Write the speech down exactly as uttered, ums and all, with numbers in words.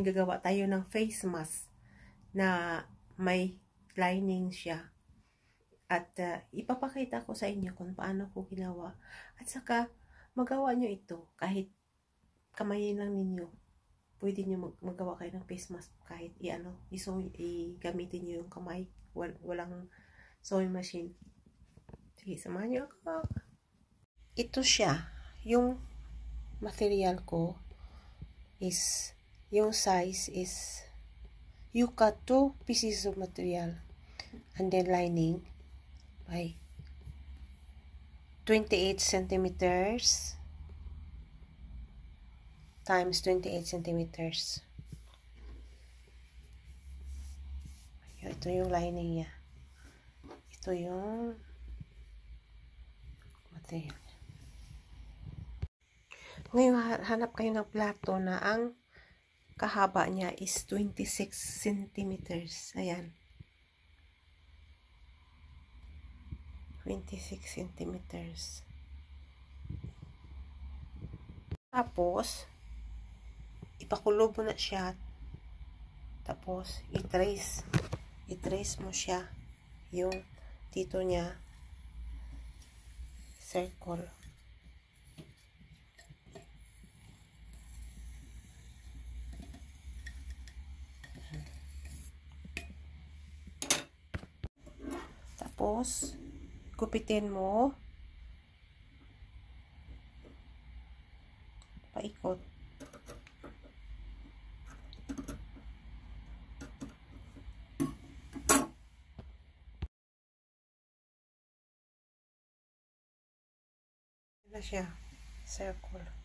ngayon gagawa tayo ng face mask na may lining siya. At uh, ipapakita ko sa inyo kung paano ko ginawa. At saka, magawa nyo ito kahit kamayin lang ninyo. Pwede nyo mag magawa kayo ng face mask kahit i-ano, i-gamitin nyo yung kamay. Wal walang sewing machine. Sige, samahan nyo ako. Ito siya. Yung material ko is, yung size is, you cut two pieces of material and then lining by twenty-eight centimeters times twenty-eight centimeters. Ito yung lining niya. Ito yung material. Ngayon, hanap kayo ng plato na ang kahaba niya is twenty-six centimeters. Ayan. twenty-six centimeters. Tapos, ipakulob mo na siya. Tapos, i-trace. I-trace mo siya. Yung dito niya. Circle. Tapos, gupitin mo paikot. Na siya, circle.